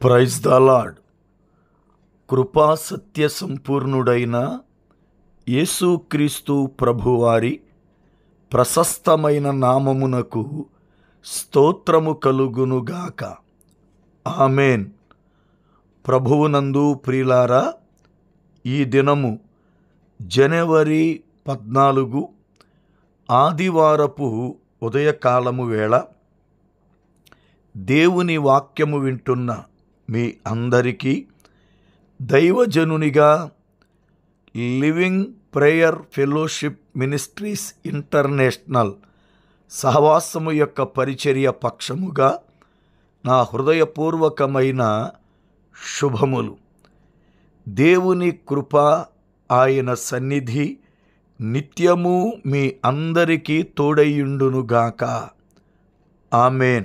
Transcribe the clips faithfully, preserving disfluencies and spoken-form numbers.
Praise the lord. కృపా సత్య సంపూర్ణుడైన యేసుక్రీస్తు ప్రభువారి ప్రశస్తమైన నామమునకు స్తోత్రము కలుగునుగాక. ఆమేన్. ప్రభువునందు ప్రియులారా, ఈ దినము జనవరి పద్నాలుగు ఆదివారపు ఉదయకాలము వేళ దేవుని వాక్యము వింటున్న మీ అందరికీ దైవజనునిగా living prayer fellowship ministries international సహవాసము యొక్క పరిచర్య పక్షముగా నా హృదయపూర్వకమైన శుభములు. దేవుని కృప, ఆయన సన్నిధి నిత్యము మీ అందరికీ తోడైయుండునుగాక. ఆమేన్.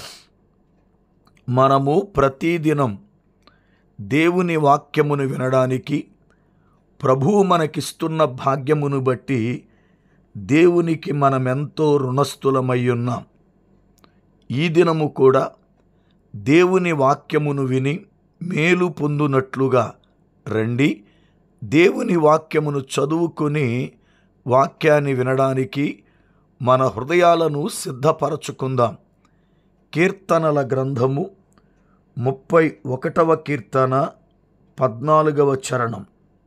మనము ప్రతిదినం దేవుని వాక్యమును వినడానికి ప్రభువు మనకిస్తున్న భాగ్యమును బట్టి దేవునికి మనమెంతో రుణస్థులమై ఉన్నాం. ఈ దినము కూడా దేవుని వాక్యమును విని మేలు పొందునట్లుగా రండి. దేవుని వాక్యమును చదువుకొని వాక్యాన్ని వినడానికి మన హృదయాలను సిద్ధపరచుకుందాం. కీర్తనల గ్రంథము ముప్పై ఒకటవ కీర్తన పద్నాలుగవ చరణం.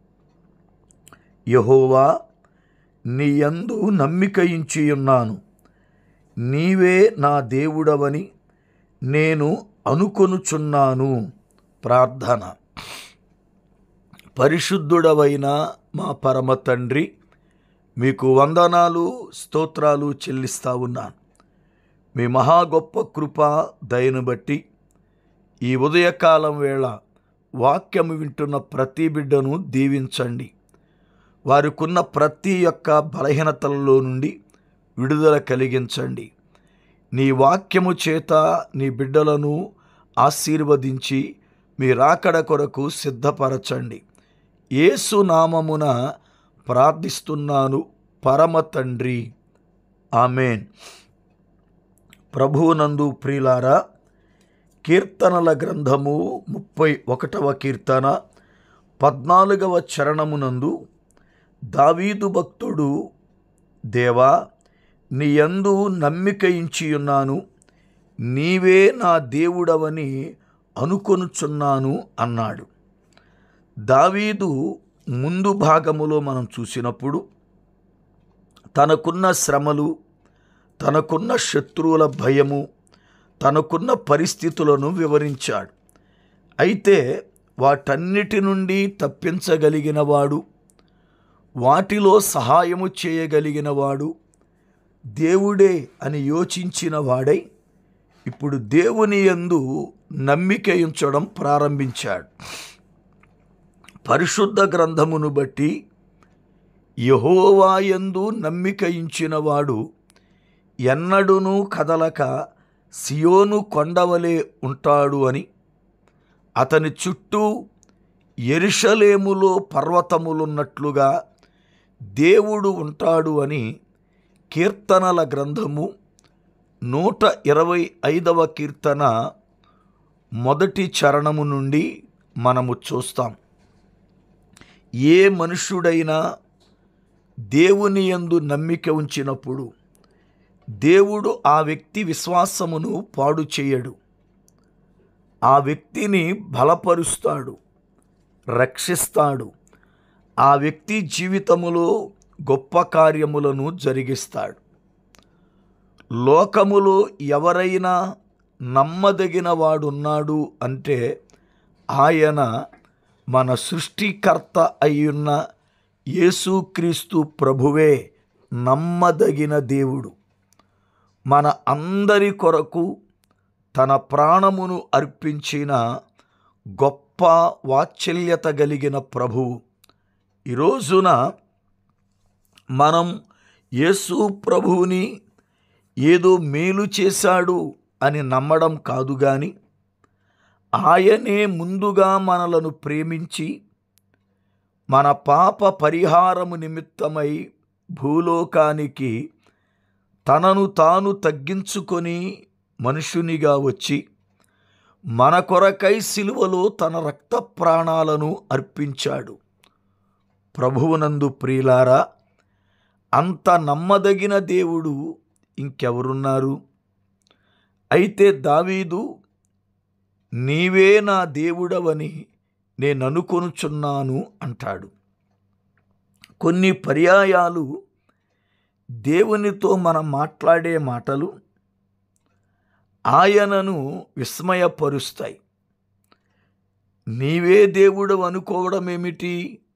యెహోవా, నీ యందు నమ్మికయించియున్నాను, నీవే నా దేవుడవని నేను అనుకొనుచున్నాను. ప్రార్థన. పరిశుద్ధుడవైన మా పరమ తండ్రి, మీకు వందనాలు స్తోత్రాలు చెల్లిస్తా ఉన్నాను. మీ మహా గొప్ప కృప దయను బట్టి ఈ ఉదయకాలం వేళ వాక్యము వింటున్న ప్రతి బిడ్డను దీవించండి. వారికున్న ప్రతి యొక్క బలహీనతలలో నుండి విడుదల కలిగించండి. నీ వాక్యము చేత నీ బిడ్డలను ఆశీర్వదించి మీ రాకడ కొరకు సిద్ధపరచండి. యేసు నామమున ప్రార్థిస్తున్నాను పరమ తండ్రి. ఆమేన్. ప్రభువునందు ప్రియులారా, కీర్తనల గ్రంథము ముప్పై ఒకటవ కీర్తన పద్నాలుగవ చరణమునందు దావీదు భక్తుడు, దేవా, నీ యందు నమ్మికయించియున్నాను, నీవే నా దేవుడవని అనుకొనుచున్నాను అన్నాడు. దావీదు ముందు భాగములో మనం చూసినప్పుడు తనకున్న శ్రమలు, తనకున్న శత్రువుల భయము, తనకున్న పరిస్థితులను వివరించాడు. అయితే వాటన్నిటి నుండి తప్పించగలిగిన వాడు, వాటిలో సహాయము చేయగలిగిన వాడు దేవుడే అని యోచించిన వాడై ఇప్పుడు దేవుని యందు నమ్మిక ఉంచడం ప్రారంభించాడు. పరిశుద్ధ గ్రంథమును బట్టి యెహోవా యందు నమ్మిక ఉంచినవాడు ఎన్నడూనూ కదలక సియోను కొండవలే ఉంటాడు అని, అతని చుట్టూ యెరూషలేములో పర్వతములున్నట్లుగా దేవుడు ఉంటాడు అని కీర్తనల గ్రంథము నూట ఇరవై ఐదవ కీర్తన మొదటి చరణము నుండి మనము చూస్తాం. ఏ మనుష్యుడైనా దేవుని యందు నమ్మిక ఉంచినప్పుడు దేవుడు ఆ వ్యక్తి విశ్వాసమును పాడు చేయడు. ఆ వ్యక్తిని బలపరుస్తాడు, రక్షిస్తాడు. ఆ వ్యక్తి జీవితములో గొప్ప కార్యములను జరిగిస్తాడు. లోకములో ఎవరైనా నమ్మదగిన వాడున్నాడు అంటే ఆయన మన సృష్టికర్త అయ్యున్న యేసుక్రీస్తు ప్రభువే నమ్మదగిన దేవుడు. మన అందరి కొరకు తన ప్రాణమును అర్పించిన గొప్ప వాత్సల్యత కలిగిన ప్రభువు. ఈ రోజున మనం యేసు ప్రభువుని ఏదో మేలు చేశాడు అని నమ్మడం కాదు గాని, ఆయనే ముందుగా మనలను ప్రేమించి మన పాప పరిహారము నిమిత్తమై భూలోకానికి తనను తాను తగ్గించుకొని మనుషునిగా వచ్చి మన కొరకై సిలువలో తన రక్త ప్రాణాలను అర్పించాడు. ప్రభువునందు ప్రియులారా, అంత నమ్మదగిన దేవుడు ఇంకెవరున్నారు? అయితే దావీదు, నీవే నా దేవుడవని నేను అనుకొనుచున్నాను అంటాడు. కొన్ని పర్యాయాలు దేవునితో మనం మాట్లాడే మాటలు ఆయనను విస్మయపరుస్తాయి. నీవే దేవుడు అనుకోవడం ఏమిటి?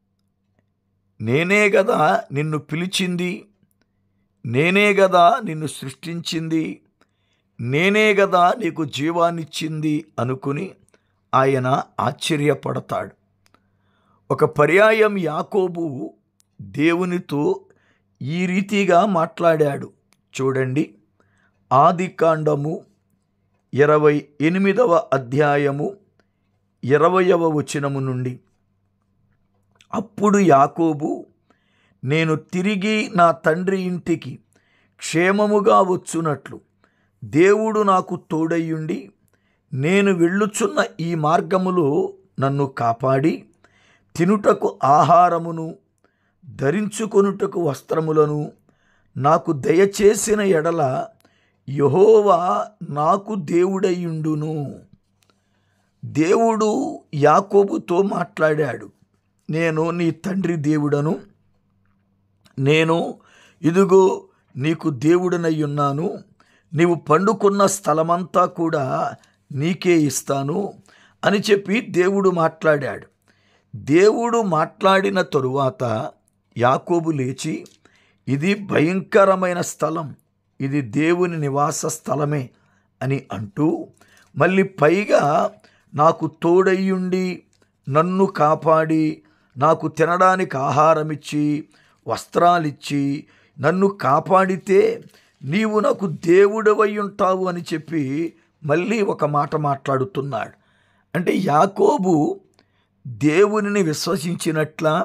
నేనే గదా నిన్ను పిలిచింది, నేనే గదా నిన్ను సృష్టించింది, నేనే గదా నీకు జీవాన్నిచ్చింది అనుకుని ఆయన ఆశ్చర్యపడతాడు. ఒక పర్యాయం యాకోబు దేవునితో ఈ రీతిగా మాట్లాడాడు. చూడండి, ఆదికాండము ఇరవై ఎనిమిదవ అధ్యాయము ఇరవయవ వచనము నుండి. అప్పుడు యాకోబు, నేను తిరిగి నా తండ్రి ఇంటికి క్షేమముగా వచ్చునట్లు దేవుడు నాకు తోడయ్యుండి నేను వెళ్ళుచున్న ఈ మార్గములో నన్ను కాపాడి తినుటకు ఆహారమును ధరించుకొనుటకు వస్త్రములను నాకు దయచేసిన ఎడల యెహోవా నాకు దేవుడయ్యుండును. దేవుడు యాకోబుతో మాట్లాడాడు. నేను నీ తండ్రి దేవుడను, నేను ఇదిగో నీకు దేవుడనయ్యున్నాను, నీవు పండుకున్న స్థలమంతా కూడా నీకే ఇస్తాను అని చెప్పి దేవుడు మాట్లాడాడు. దేవుడు మాట్లాడిన తరువాత యాకోబు లేచి, ఇది భయంకరమైన స్థలం, ఇది దేవుని నివాస స్థలమే అని అంటూ, మళ్ళీ పైగా నాకు తోడయ్యుండి నన్ను కాపాడి నాకు తినడానికి ఆహారమిచ్చి వస్త్రాలిచ్చి నన్ను కాపాడితే నీవు నాకు దేవుడవై ఉంటావు అని చెప్పి మళ్ళీ ఒక మాట మాట్లాడుతున్నాడు. అంటే యాకోబు దేవునిని విశ్వసించినట్లా,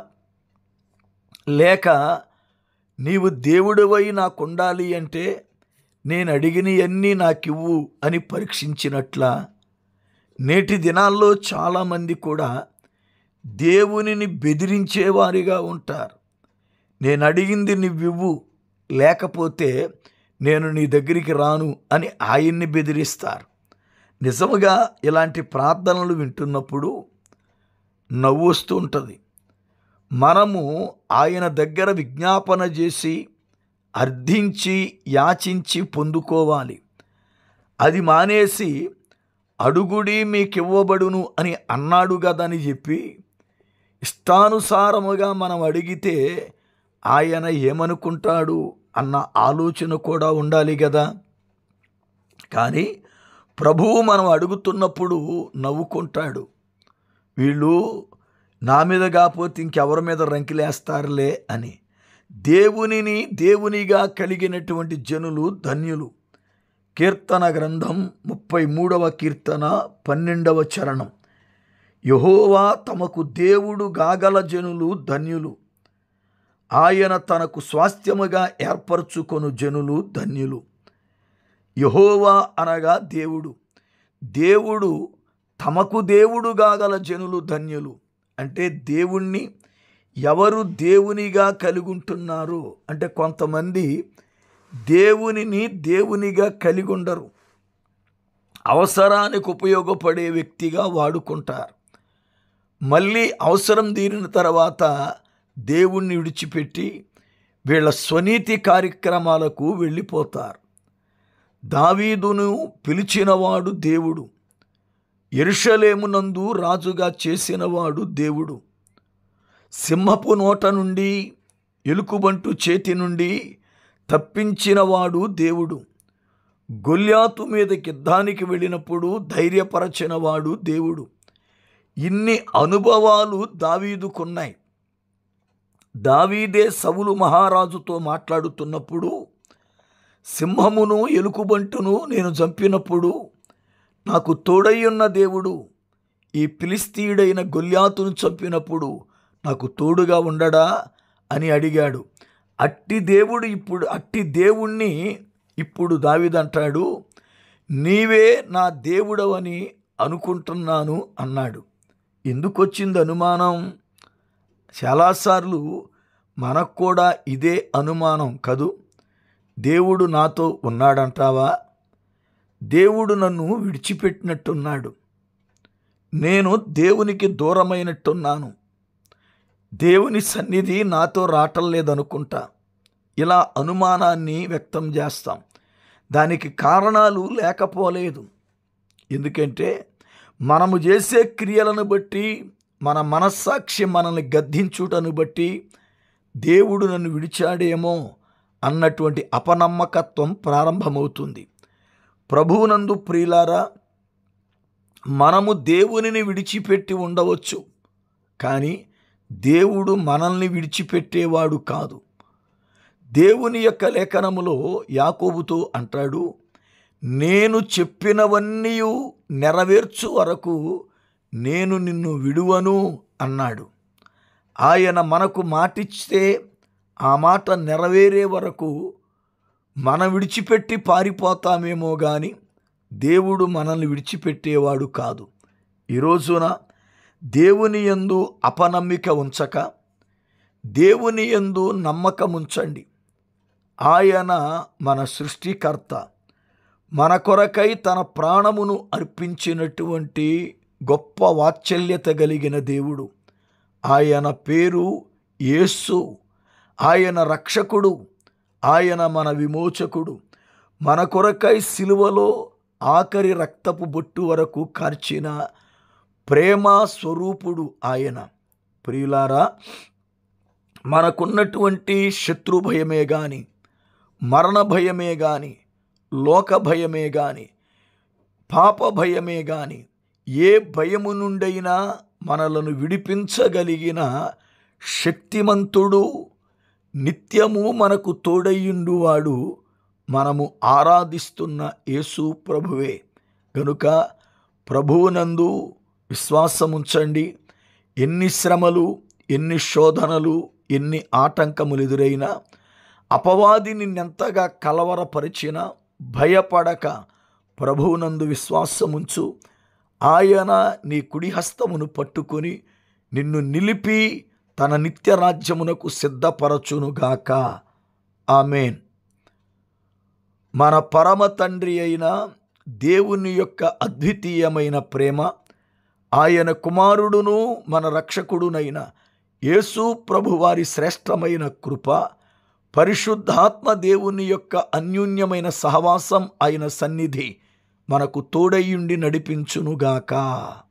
లేక నీవు దేవుడివై నాకు ఉండాలి అంటే నేను అడిగినవన్నీ నాకివ్వు అని పరీక్షించినట్లా? నేటి దినాల్లో చాలామంది కూడా దేవునిని బెదిరించేవారిగా ఉంటారు. నేను అడిగింది నువ్వివ్వు, లేకపోతే నేను నీ దగ్గరికి రాను అని ఆయన్ని బెదిరిస్తారు. నిజముగా ఇలాంటి ప్రార్థనలు వింటున్నప్పుడు నవ్వు వస్తూ ఉంటుంది. మనము ఆయన దగ్గర విజ్ఞాపన చేసి అర్థించి యాచించి పొందుకోవాలి. అది మానేసి అడుగుడి మీకివ్వబడును అని అన్నాడు కదని చెప్పి ఇష్టానుసారముగా మనం అడిగితే ఆయన ఏమనుకుంటాడు అన్న ఆలోచన కూడా ఉండాలి కదా. కానీ ప్రభువు మనం అడుగుతున్నప్పుడు నవ్వుకుంటాడు. వీళ్ళు నా మీద కాకపోతే ఇంకెవరి మీద రంకిలేస్తారులే అని. దేవునిని దేవునిగా కలిగినటువంటి జనులు ధన్యులు. కీర్తన గ్రంథం ముప్పై మూడవ కీర్తన పన్నెండవ చరణం. యెహోవా తమకు దేవుడు గాగల జనులు ధన్యులు, ఆయన తనకు స్వాస్థ్యముగా ఏర్పరచుకొను జనులు ధన్యులు. యెహోవా అనగా దేవుడు, దేవుడు తమకు దేవుడు గాగల జనులు ధన్యులు. అంటే దేవుణ్ణి ఎవరు దేవునిగా కలిగి ఉంటున్నారు అంటే, కొంతమంది దేవునిని దేవునిగా కలిగి ఉండరు, అవసరానికి ఉపయోగపడే వ్యక్తిగా వాడుకుంటారు. మళ్ళీ అవసరం తీరిన తర్వాత దేవుణ్ణి విడిచిపెట్టి వీళ్ళ స్వనీతి కార్యక్రమాలకు వెళ్ళిపోతారు. దావీదును పిలిచినవాడు దేవుడు, యెరూషలేమునందు రాజుగా చేసినవాడు దేవుడు, సింహపు నోట నుండి ఎలుకబంటు చేతి నుండి తప్పించినవాడు దేవుడు, గొల్యాతు మీదకి యుద్ధానికి వెళ్ళినప్పుడు ధైర్యపరచినవాడు దేవుడు. ఇన్ని అనుభవాలు దావీదుకున్నాయి. దావీదే సౌలు మహారాజుతో మాట్లాడుతున్నప్పుడు, సింహమును ఎలుకబంటును నేను చంపినప్పుడు నాకు తోడయ్యున్న దేవుడు ఈ ఫిలిస్తీయుడైన గొల్యాతును చంపినప్పుడు నాకు తోడుగా ఉండడా అని అడిగాడు. అట్టి దేవుడు ఇప్పుడు అట్టి దేవుణ్ణి ఇప్పుడు దావీదు అంటాడు, నీవే నా దేవుడవని అనుకుంటున్నాను అన్నాడు. ఎందుకు వచ్చింది అనుమానం? చాలాసార్లు మనకు కూడా ఇదే అనుమానం కదూ. దేవుడు నాతో ఉన్నాడంటావా? దేవుడు నన్ను విడిచిపెట్టినట్టున్నాడు. నేను దేవునికి దూరమైనట్టున్నాను. దేవుని సన్నిధి నాతో రావటం లేదనుకుంటా. ఇలా అనుమానాన్ని వ్యక్తం చేస్తాం. దానికి కారణాలు లేకపోలేదు. ఎందుకంటే మనము చేసే క్రియలను బట్టి, మన మనస్సాక్షి మనల్ని గద్దించుటను బట్టి దేవుడు నన్ను విడిచాడేమో అన్నటువంటి అపనమ్మకత్వం ప్రారంభమవుతుంది. ప్రభువునందు ప్రియులారా, మనము దేవునిని విడిచిపెట్టి ఉండవచ్చు, కానీ దేవుడు మనల్ని విడిచిపెట్టేవాడు కాదు. దేవుని యొక్క లేఖనములో యాకోబుతో అంటాడు, నేను చెప్పినవన్నీ నెరవేర్చు వరకు నేను నిన్ను విడువను అన్నాడు. ఆయన మనకు మాటిస్తే ఆ మాట నెరవేరే వరకు మనం విడిచిపెట్టి పారిపోతామేమో కానీ దేవుడు మనల్ని విడిచిపెట్టేవాడు కాదు. ఈ రోజున దేవుని యందు అపనమ్మిక ఉంచక దేవుని యందు నమ్మకం ఉంచండి. ఆయన మన సృష్టికర్త, మన కొరకై తన ప్రాణమును అర్పించినటువంటి గొప్ప వాత్సల్యత కలిగిన దేవుడు. ఆయన పేరు యేసు. ఆయన రక్షకుడు, ఆయన మన విమోచకుడు. మన కొరకై సిలువలో ఆఖరి రక్తపు బొట్టు వరకు కార్చిన ప్రేమ స్వరూపుడు ఆయన. ప్రియులారా, మనకున్నటువంటి శత్రు భయమే గాని, మరణ భయమే గాని, లోక భయమే గాని, పాప భయమే గాని, ఏ భయము నుండైనా మనలను విడిపించగలిగిన శక్తిమంతుడు, నిత్యము మనకు తోడయ్యుండువాడు మనము ఆరాధిస్తున్న యేసు ప్రభువే. గనుక ప్రభువునందు విశ్వాసముంచండి. ఎన్ని శ్రమలు, ఎన్ని శోధనలు, ఎన్ని ఆటంకములు ఎదురైనా, అపవాది నిన్నెంతగా కలవరపరిచినా భయపడక ప్రభువునందు విశ్వాసముంచు. ఆయన నీ కుడి హస్తమును పట్టుకొని నిన్ను నిలిపి తన నిత్య రాజ్యమునకు సిద్ధపరచునుగాక. ఆమేన్. మన పరమ తండ్రి అయిన దేవుని యొక్క అద్వితీయమైన ప్రేమ, ఆయన కుమారుడును మన రక్షకుడునైన యేసు ప్రభువారి శ్రేష్టమైన కృప, పరిశుద్ధాత్మ దేవుని యొక్క అన్యోన్యమైన సహవాసం, ఆయన సన్నిధి మనకు తోడయ్యుండి నడిపించునుగాక.